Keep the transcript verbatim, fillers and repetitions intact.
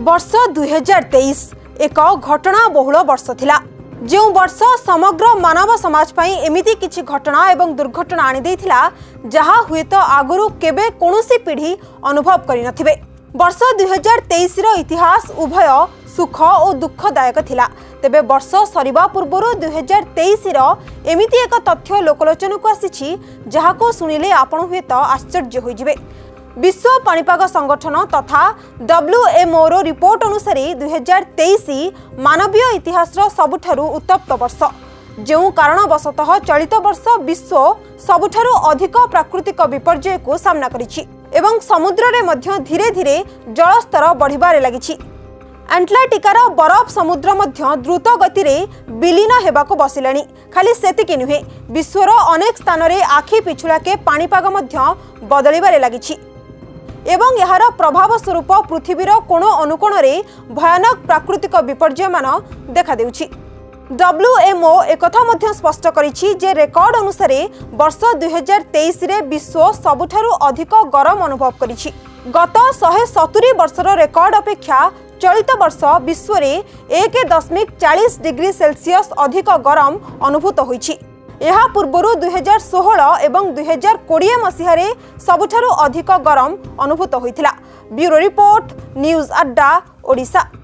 वर्ष दुई हजार तेईस एक घटना बहुल वर्ष थिला। जो वर्ष समग्र मानव समाज पई एमिति किछि घटना एवं दुर्घटना आनी देथिला जहा हुए तो आगुरु केबे कोनोसी पीढ़ी अनुभव करि नथिबे। वर्ष दुई हजार तेईस रो इतिहास उभय सुख और दुखदायक थिला। तेबे वर्ष सरिबा पूर्वरु दुई हजार तेईस रो एमिति एक तथ्य लोकलोचन को आसीछि जहाको सुनिले आपण हुए तो आश्चर्य होई जिवे। विश्व पाणीपाग संगठन तथा डब्ल्यूएमओ रो रिपोर्ट अनुसार दुई हजार तेईस मानवीय इतिहास सबुठारु उत्तप्त वर्ष। जो कारणवशतः चलित वर्ष विश्व सबुठारु अधिक प्राकृतिक विपर्यय को सामना करिछि एवं समुद्र रे मध्य धीरे धीरे जलस्तर बढ़िबारे लागिछि। एंटार्क्टिकार बरफ समुद्र मध्य द्रुत गति रे विलीन हेबाको बसिलाणी। खाली सेतिकी नुहे, विश्वर अनेक स्थान रे आखि पिछुलाके पाणीपाग मध्य बदलिबारे लागिछि एवं यार प्रभाव स्वरूप पृथ्वीर कोण अनुकोण रे भयानक प्राकृतिक विपर्यय मान देखा देउछि। डब्ल्यूएमओ एकथा मध्य स्पष्ट करिछि जे रेकर्ड अनुसार वर्ष दुई हजार तेईस रे विश्व सबुठारु अधिक गरम अनुभव करिछि। गत शहे सतुरी वर्षर रेकर्ड अपेक्षा चलित वर्ष विश्व रे एक दशमिक चालीस डिग्री सेल्सियस अधिक गरम अनुभूत होइछि। यह पूर्वरु दुई हजार सोहल एवं दुई हजार कोड़े मसीह सबुठारु अधिक गरम अनुभूत होइथिला। ब्यूरो रिपोर्ट, न्यूज अड्डा, ओडिशा।